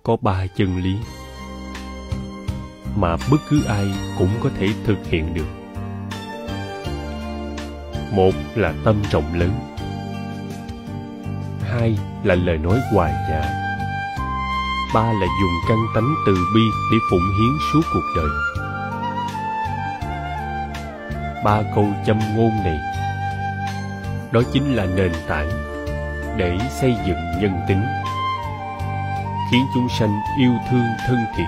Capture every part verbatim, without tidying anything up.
có ba chân lý mà bất cứ ai cũng có thể thực hiện được. Một là tâm rộng lớn, hai là lời nói hòa nhã, ba là dùng căn tánh từ bi để phụng hiến suốt cuộc đời. Ba câu châm ngôn này, đó chính là nền tảng để xây dựng nhân tính, khiến chúng sanh yêu thương thân thiện.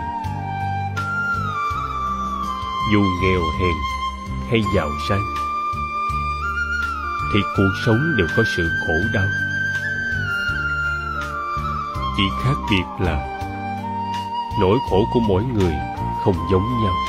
Dù nghèo hèn hay giàu sang, thì cuộc sống đều có sự khổ đau. Chỉ khác biệt là nỗi khổ của mỗi người không giống nhau.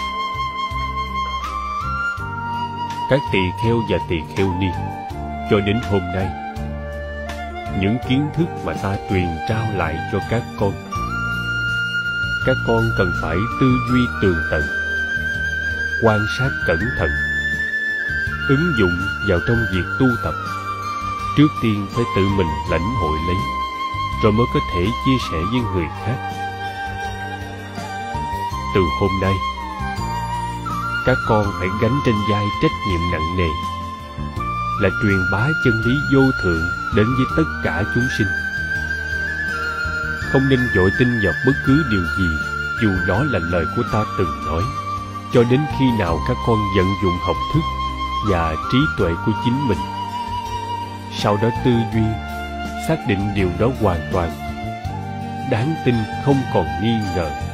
Các tỳ kheo và tỳ kheo ni cho đến hôm nay, những kiến thức mà ta truyền trao lại cho các con, các con cần phải tư duy tường tận, quan sát cẩn thận, ứng dụng vào trong việc tu tập. Trước tiên phải tự mình lãnh hội lấy, rồi mới có thể chia sẻ với người khác. Từ hôm nay, các con phải gánh trên vai trách nhiệm nặng nề, là truyền bá chân lý vô thượng đến với tất cả chúng sinh. Không nên vội tin vào bất cứ điều gì, dù đó là lời của ta từng nói, cho đến khi nào các con vận dụng học thức và trí tuệ của chính mình. Sau đó tư duy, xác định điều đó hoàn toàn đáng tin, không còn nghi ngờ.